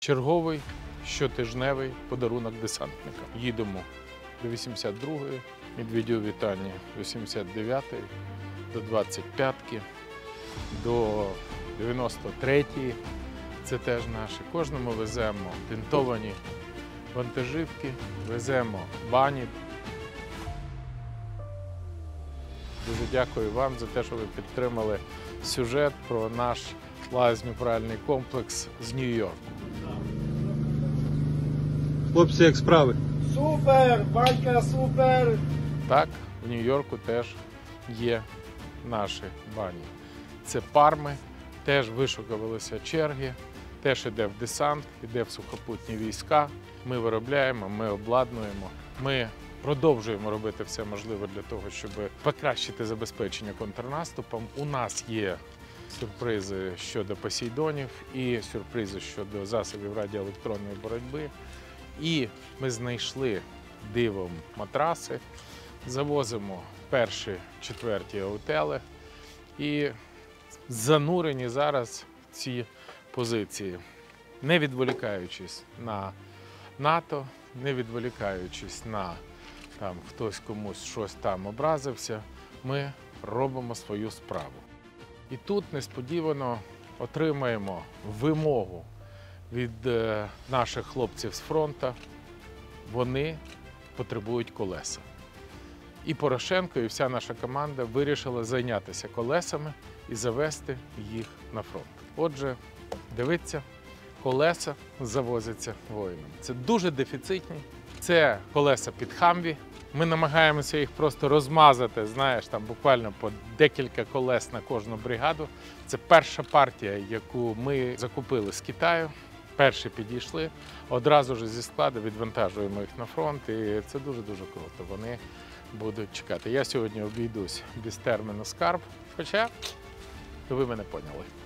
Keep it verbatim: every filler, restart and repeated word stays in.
черговий щотижневий подарунок десантника. Їдемо до вісімдесят другої, Медведєв Віталій вісімдесят дев'ятої, до двадцять п'ятої, до дев'яносто третьої. Це теж наші. Кожному веземо бінтовані вантажівки, веземо бані. Дуже дякую вам за те, що ви підтримали сюжет про наш лазню-пральний комплекс з Нью-Йорку. Хлопці, як справи? Супер! Банька, супер! Так, в Нью-Йорку теж є наші бані. Це Парми, теж вишукувалися черги, теж йде в десант, йде в сухопутні війська. Ми виробляємо, ми обладнуємо, ми продовжуємо робити все можливе для того, щоб покращити забезпечення контрнаступом. У нас є сюрпризи щодо посейдонів і сюрпризи щодо засобів радіоелектронної боротьби. І ми знайшли дивом матраси, завозимо перші четверті аутели і занурені зараз в ці позиції, не відволікаючись на НАТО, не відволікаючись на там хтось комусь щось там образився, ми робимо свою справу. І тут несподівано отримаємо вимогу від наших хлопців з фронту. Вони потребують колеса. І Порошенко, і вся наша команда вирішила зайнятися колесами і завести їх на фронт. Отже, дивіться, колеса завозяться воїнам. Це дуже дефіцитні. Це колеса під Хамві. Ми намагаємося їх просто розмазати, знаєш, там буквально по декілька колес на кожну бригаду. Це перша партія, яку ми закупили з Китаю. Перші підійшли, одразу ж зі складу відвантажуємо їх на фронт, і це дуже-дуже круто. Вони будуть чекати. Я сьогодні обійдусь без терміну «скарб», хоча ви мене поняли.